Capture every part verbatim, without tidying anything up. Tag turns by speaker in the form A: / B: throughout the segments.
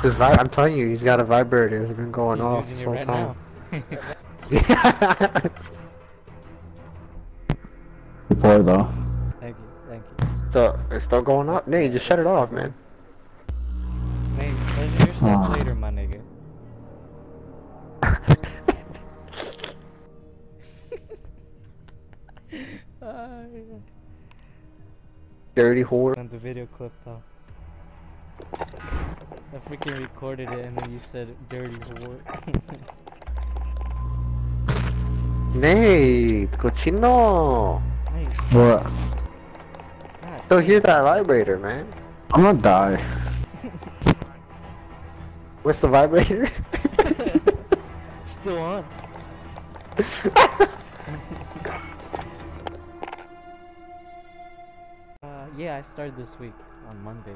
A: This vi I'm telling you, he's got a vibrator. It's been going
B: He's
A: off
B: using
A: this
B: it
A: whole
B: right
A: time.
B: now.
C: Before though.
B: Thank you, thank you.
A: So, it's still going off? Nate, just shut it off, man.
B: Nate, pleasure yourself
C: Oh.
B: later, my nigga. uh, yeah.
A: Dirty whore.
B: On the video clip though. I freaking recorded it and then you said dirty whore.
A: Nate, cochino.
B: Nate,
C: What?
B: God
A: Still
B: damn.
A: hear that vibrator, man.
C: I'm gonna die.
A: What's the vibrator?
B: Still on. uh, yeah, I started this week on Monday.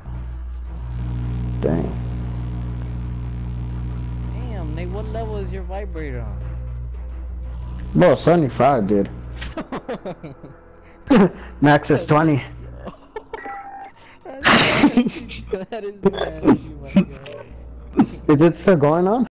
C: Dang.
B: Damn, Nate, what level is your vibrator on?
C: Bro, seventy-five, dude. Max is twenty.
B: That's nasty. That is nasty, my God.
C: Is it still going on?